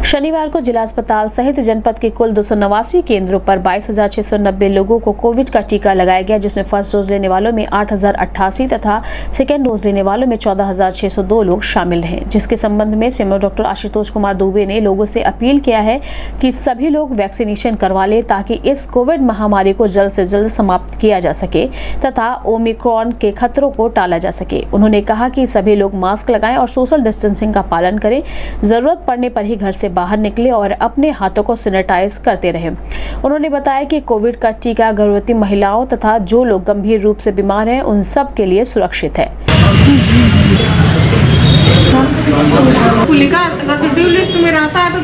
शनिवार को जिला अस्पताल सहित जनपद के कुल 289 केंद्रों पर 22,690 लोगों को कोविड का टीका लगाया गया, जिसमें फर्स्ट डोज लेने वालों में 8,088 तथा सेकेंड डोज लेने वालों में 14,602 लोग शामिल हैं। जिसके संबंध में सीएमओ डॉक्टर आशुतोष कुमार दुबे ने लोगों से अपील किया है कि सभी लोग वैक्सीनेशन करवा लें ताकि इस कोविड महामारी को जल्द से जल्द समाप्त किया जा सके तथा ओमिक्रॉन के खतरों को टाला जा सके। उन्होंने कहा कि सभी लोग मास्क लगाएं और सोशल डिस्टेंसिंग का पालन करें, जरूरत पड़ने पर ही घर से बाहर निकले और अपने हाथों को सैनिटाइज करते रहें। उन्होंने बताया कि कोविड का टीका गर्भवती महिलाओं तथा जो लोग गंभीर रूप से बीमार हैं उन सब के लिए सुरक्षित है। अगर ड्यू लिस्ट में रहता है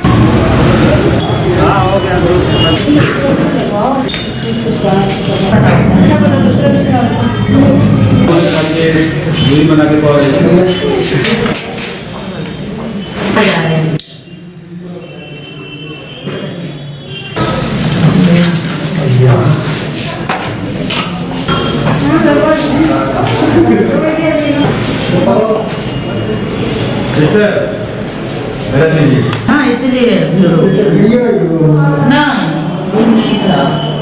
हाँ, इसलिए नहीं था।